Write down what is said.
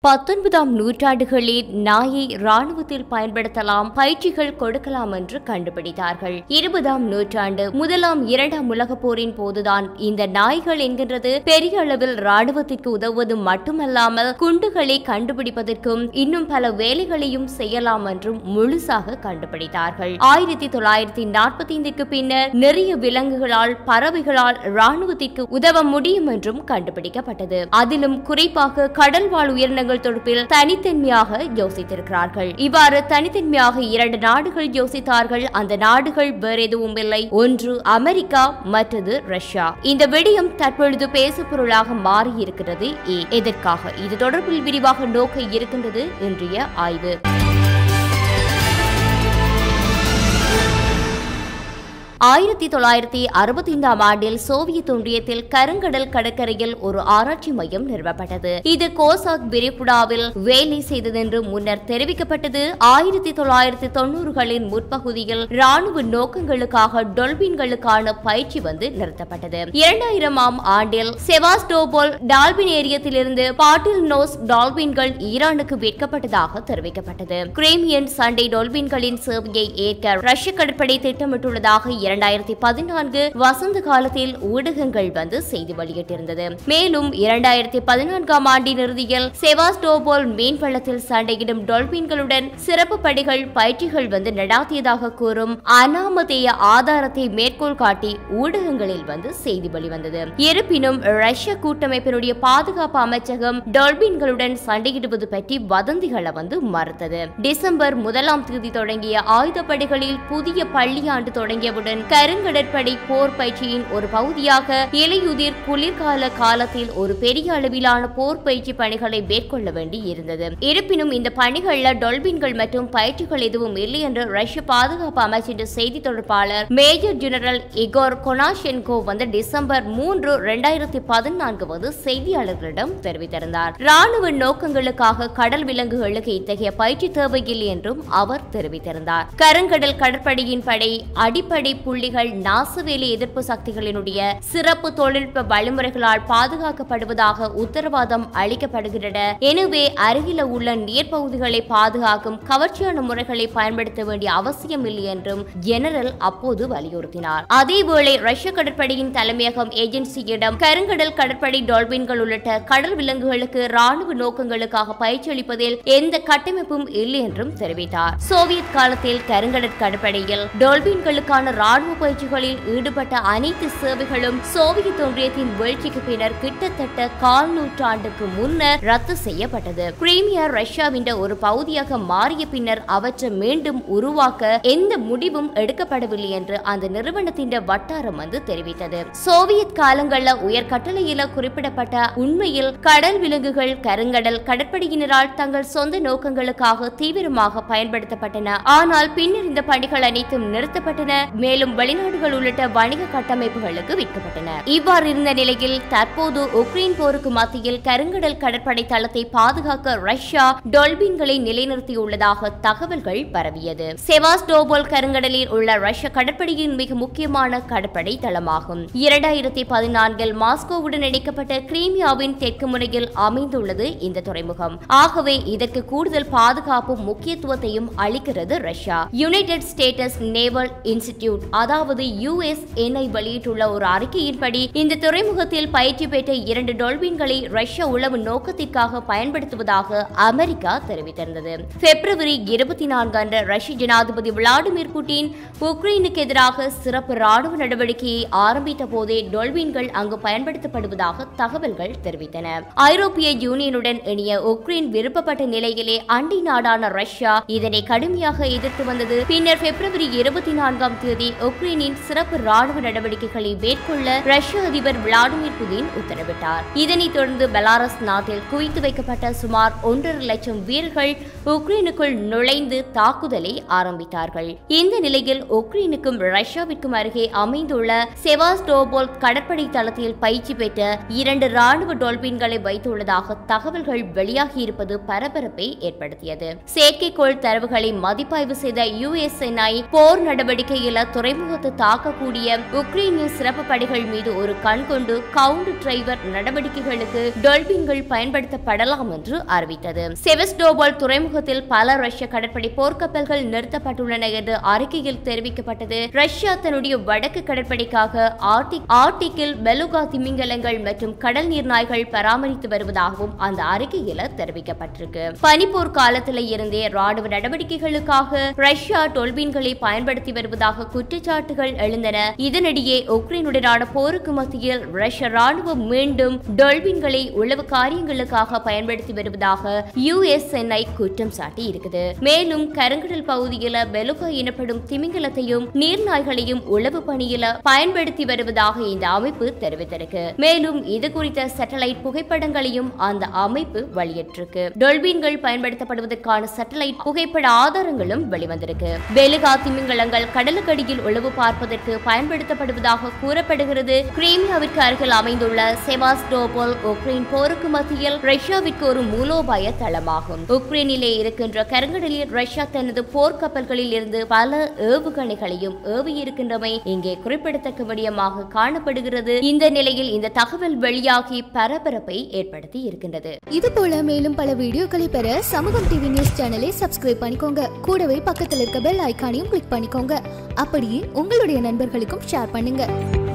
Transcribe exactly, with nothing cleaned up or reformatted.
பத்தொன்பதாம் நூற்றாண்டுகளில் நாயை ராணுவத்தில் பயன்படுத்தலாம், பயிற்சிகள் கொடுக்கலாம் என்று கண்டுபிடித்தார்கள். இருபதாம் நூற்றாண்டு முதலாம் இரண்டாம் உலக போரின் போதுதான் இந்த நாய்கள் என்கின்றது பெரிய அளவில் ராணுவத்திற்கு உதவுவது மட்டுமல்லாமல் குண்டுகளை கண்டுபிடிப்பதற்கும் இன்னும் பல வேலைகளையும் செய்யலாம் என்றும் முழுசாக கண்டுபிடித்தார்கள். ஆயிரத்தி தொள்ளாயிரத்தி நாற்பத்தி ஐந்துக்கு பின்னர் நிறைய விலங்குகளால் பறவைகளால் ராணுவத்திற்கு உதவ முடியும் என்றும் கண்டுபிடிக்கப்பட்டது. அதிலும் குறிப்பாக கடல் வாழ் உயிரினங்கள் தொடர்பில் தனித்தன்மையாக யோசித்திருக்கிறார்கள். இவ்வாறு தனித்தன்மையாக இரண்டு நாடுகள் யோசித்தார்கள். அந்த நாடுகள் வேற எதுவும் இல்லை, ஒன்று அமெரிக்கா, மற்றது ரஷ்யா. இந்த விடயம் தற்பொழுது பேசுபொருளாக மாறி இருக்கிறது. எதற்காக? இது தொடர்பில் விரிவாக நோக்க இருக்கின்றது இன்றைய ஆய்வு. ஆயிரத்தி தொள்ளாயிரத்தி அறுபத்தி ஐந்தாம் ஆண்டில் சோவியத் ஒன்றியத்தில் கருங்கடல் கடற்கரையில் ஒரு ஆராய்ச்சி மையம் நிறுவப்பட்டது. இது கோசாக் விரிகுடாவில் வேலை செய்ததென்று முன்னர் தெரிவிக்கப்பட்டது. ஆயிரத்தி தொள்ளாயிரத்தி தொன்னூறுகளின் முற்பகுதியில் ராணுவ நோக்கங்களுக்காக டொல்பின்களுக்கான பயிற்சி வந்து நிறுத்தப்பட்டது. இரண்டாயிரமாம் ஆண்டில் செவாஸ்டோபோல் டால்பின் ஏரியத்திலிருந்து பாட்டில் நோஸ் டால்பின்கள் ஈரானுக்கு விற்கப்பட்டதாக தெரிவிக்கப்பட்டது. கிரீமியன் சண்டை டால்பின்களின் சேவையை ஏற்க ரஷ்ய கடற்படை திட்டமிட்டுள்ளதாக இரண்டாயிரத்தி பதினான்கு வசந்த காலத்தில் ஊடகங்கள் வந்து செய்தி வெளியிட்டிருந்தது. மேலும் இரண்டாயிரத்தி பதினான்காம் ஆண்டின் இறுதியில் செவாஸ்டோபோல் மீன்வளத்தில் சண்டையிடும் டால்பின்களுடன் சிறப்பு படைகள் பயிற்சிகள் வந்து நடாத்தியதாக கூறும் அனாமதேய ஆதாரத்தை மேற்கோள் காட்டி ஊடகங்களில் வந்து செய்தி வெளிவந்தது. இருப்பினும் ரஷ்ய கூட்டமைப்பினுடைய பாதுகாப்பு அமைச்சகம் டால்பின்களுடன் சண்டையிடுவது பற்றி வதந்திகளை வந்து மறுத்தது. டிசம்பர் முதலாம் தேதி தொடங்கிய ஆயுதப்படைகளில் புதிய பள்ளியாண்டு தொடங்கியவுடன் கருங்கடற்படை போர் பயிற்சியின் ஒரு பகுதியாக இலையுதிர் குளிர்கால காலத்தில் ஒரு பெரிய அளவிலான போர் பயிற்சி பணிகளை மேற்கொள்ள வேண்டி இருந்தது. இருப்பினும் இந்த பணிகள்ல டால்பின்கள் மற்றும் பயிற்சிகள் எதுவும் இல்லை என்று ரஷ்ய பாதுகாப்பு அமைச்சின் செய்தி தொடர்பாளர் மேஜர் ஜெனரல் இகோர் கொனாஷென்கோ வந்து டிசம்பர் மூன்று இரண்டாயிரத்தி பதினான்கு வந்து செய்தியாளர்களிடம் தெரிவித்திருந்தார். ராணுவ நோக்கங்களுக்காக கடல் விலங்குகளுக்கு இத்தகைய பயிற்சி தேவையில்லை என்றும் அவர் தெரிவித்திருந்தார். கருங்கடல் கடற்படையின் படை அடிப்படை புள்ளிகள் நாசவேலி எதிர்ப்பு சக்திகளினுடைய சிறப்பு தொழில்நுட்ப வழிமுறைகளால் பாதுகாக்கப்படுவதாக உத்தரவாதம் அளிக்கப்படுகின்றன. எனவே அருகில உள்ள நீர்ப்பகுதிகளை பாதுகாக்கும் கவர்ச்சியான முறைகளை பயன்படுத்த வேண்டிய அவசியம் இல்லை என்றும் ஜெனரல் அப்போது வலியுறுத்தினார். அதேவேளை ரஷ்ய கடற்படையின் தலைமையகம் ஏஜென்சியிடம் கருங்கடல் கடற்படை டால்பின்கள் உள்ளிட்ட கடல் விலங்குகளுக்கு ராணுவ நோக்கங்களுக்காக பயிற்சி அளிப்பதில் எந்த கட்டமைப்பும் இல்லை என்றும் தெரிவித்தார். சோவியத் காலத்தில் கருங்கடல் கடற்படையில் டால்பின்களுக்கான ராணுவ பயிற்சிகளில் ஈடுபட்ட அனைத்து சேவைகளும் சோவியத் ஒன்றியத்தின் வீழ்ச்சிக்கு பின்னர் கிட்டத்தட்ட கால் நூற்றாண்டுக்கு முன்னர் ரத்து செய்யப்பட்டது. கிரீமியா ரஷ்யாவின் ஒரு பகுதியாக மாறிய பின்னர் அவற்றை மீண்டும் உருவாக்க எந்த முடிவும் எடுக்கப்படவில்லை என்று அந்த நிறுவனத்தின் வட்டாரம் வந்து தெரிவித்தது. சோவியத் காலங்களில் உயர் கட்டளையில குறிப்பிடப்பட்ட உண்மையில் கடல் விலங்குகள் கருங்கடல் கடற்படையினரால் தங்கள் சொந்த நோக்கங்களுக்காக தீவிரமாக பயன்படுத்தப்பட்டன. ஆனால் பின்னர் இந்த பணிகள் அனைத்தும் நிறுத்தப்பட்டன. மேலும் வெளிநாடுகள் உள்ளிட்ட வணிக கட்டமைப்புகளுக்கு விற்கப்பட்டன. இவ்வாறு இருந்த நிலையில் தற்போது உக்ரைன் போருக்கு மத்தியில் கருங்கடல் கடற்படை தளத்தை பாதுகாக்க ரஷ்யா டால்பின்களை நிலைநிறுத்தியுள்ளதாக தகவல்கள் பரவியது. செவாஸ்டோபோல் கருங்கடலில் உள்ள ரஷ்ய கடற்படையின் மிக முக்கியமான கடற்படை தளமாகும். இரண்டாயிரத்தி பதினான்கில் மாஸ்கோவுடன் இணைக்கப்பட்ட கிரீமியாவின் தெற்கு முனையில் அமைந்துள்ளது இந்த துறைமுகம். ஆகவே இதற்கு கூடுதல் பாதுகாப்பும் முக்கியத்துவத்தையும் அளிக்கிறது Russia. United States Naval Institute அதாவது யுஎஸ்என்ஐ வெளியிட்டுள்ள ஒரு அறிக்கையின்படி இந்த துறைமுகத்தில் பயிற்சி பெற்ற இரண்டு டால்பின்களை ரஷ்ய உளவு நோக்கத்திற்காக பயன்படுத்துவதாக அமெரிக்கா தெரிவித்திருந்தது. பிப்ரவரி இருபத்தி நான்கு அன்று ரஷ்ய ஜனாதிபதி விளாடிமிர் புட்டின் உக்ரைனுக்கு எதிராக சிறப்பு ராணுவ நடவடிக்கையை ஆரம்பித்த போதே டால்பின்கள் அங்கு பயன்படுத்தப்படுவதாக தகவல்கள் தெரிவித்தன. ஐரோப்பிய யூனியனுடன் இணைய உக்ரைன் விருப்பப்பட்ட நிலையிலே அண்டை நாடான ரஷ்யா இதனை கடுமையாக எதிர்த்து வந்தது. பின்னர் பிப்ரவரி இருபத்தி நான்காம் தேதி உக்ரைனின் சிறப்பு ராணுவ நடவடிக்கைகளை மேற்கொள்ள ரஷ்ய அதிபர் விளாடிமிர் புட்டின் உத்தரவிட்டார். இதனைத் தொடர்ந்து பெலாரஸ் நாட்டில் குவித்து வைக்கப்பட்ட சுமார் ஒன்றரை லட்சம் வீரர்கள் உக்ரைனுக்குள் நுழைந்து தாக்குதலை ஆரம்பித்தார்கள். இந்த நிலையில் உக்ரைனுக்கும் ரஷ்யாவிற்கும் அருகே அமைந்துள்ள செவாஸ்டோபோல் கடற்படை தளத்தில் பயிற்சி பெற்ற இரண்டு ராணுவ டால்பின்களை வைத்துள்ளதாக தகவல்கள் வெளியாகியிருப்பது பரபரப்பை ஏற்படுத்தியது. செயற்கைக்கோள் தரவுகளை மதிப்பாய்வு செய்த யுஎஸ்என்ஐ போர் நடவடிக்கையில் துறை துறைமுகத்தை தாக்கக்கூடிய உக்ரைனிய சிறப்பு படைகள் மீது ஒரு கண் கொண்டு கவுண்டர் டிரைவர் நடவடிக்கைகளுக்கு டால்பின்கள் பயன்படுத்தப்படலாம் என்று அறிவித்தது. செவஸ்டோபோல் துறைமுகத்தில் பல ரஷ்ய கடற்படை போர்க்கப்பல்கள் நிறுத்தப்பட்டுள்ளன என்று அறிக்கையில் தெரிவிக்கப்பட்டது. ரஷ்யா தன்னுடைய வடக்கு கடற்படைக்காக ஆர்டிக் ஆர்டிக்கில் பெலுகா திமிங்கலங்கள் மற்றும் கடல் நீர்நாய்கள் பராமரித்து வருவதாகவும் அந்த அறிக்கையில் தெரிவிக்கப்பட்டிருக்கு. பனிப்போர் காலத்தில் இருந்தே ராணுவ நடவடிக்கைகளுக்காக ரஷ்யா டொல்பின்களை பயன்படுத்தி வருவதாக குற்றச்சாட்டுகள் எழுந்தன. இதனிடையே உக்ரைனுடனான போருக்கு மத்தியில் ரஷ்ய ராணுவம் மீண்டும் டொல்பின்களை உளவு காரியங்களுக்காக பயன்படுத்தி வருவதாக யுஎஸ்என்ஐ குற்றம் சாட்டி இருக்குது. மேலும் கருங்கடல் பகுதியில் பெலுகா எனப்படும் திமிங்கலத்தையும் நீர்நாய்களையும் உளவு பணியில பயன்படுத்தி வருவதாக இந்த அமைப்பு தெரிவித்திருக்கு. மேலும் இது குறித்த சேட்டலைட் புகைப்படங்களையும் அந்த அமைப்பு வெளியிட்டிருக்கு. டொல்பின்கள் பயன்படுத்தப்படுவதற்கான சேட்டலைட் புகைப்பட ஆதாரங்களும் வெளிவந்திருக்கு. பெலுகா திமிங்கலங்கள் கடலுக்கடியில் உளவு பார்ப்பதற்கு பயன்படுத்தப்படுவதாக கூறப்படுகிறது. கிரீமியாவிற்கு அருகில் அமைந்துள்ள செவாஸ்டோபோல் உக்ரைன் போருக்கு மத்தியில் ரஷ்யாவிற்கு ஒரு மூலோபாய தளமாகும். உக்ரைனிலே இருக்கின்ற கருங்கடலில் ரஷ்யா தனது போர்க்கப்பல்களில் இருந்து பல ஏவுகணைகளையும் ஏவி இருக்கின்றமை இங்கே குறிப்பிடத்தக்க விடயமாக காணப்படுகிறது. இந்த நிலையில் இந்த தகவல் வெளியாகி பரபரப்பை ஏற்படுத்தி இருக்கின்றது. இது போல மேலும் பல வீடியோக்களை பெற சமூகம் டிவி நியூஸ் சேனலை சப்ஸ்கிரைப் பண்ணிக்கோங்க. கூடவே பக்கத்தில் இருக்க பெல் ஐகானையும் கிளிக் பண்ணிக்கோங்க. அப்படியே உங்களுடைய நண்பர்களுக்கும் ஷேர் பண்ணுங்க.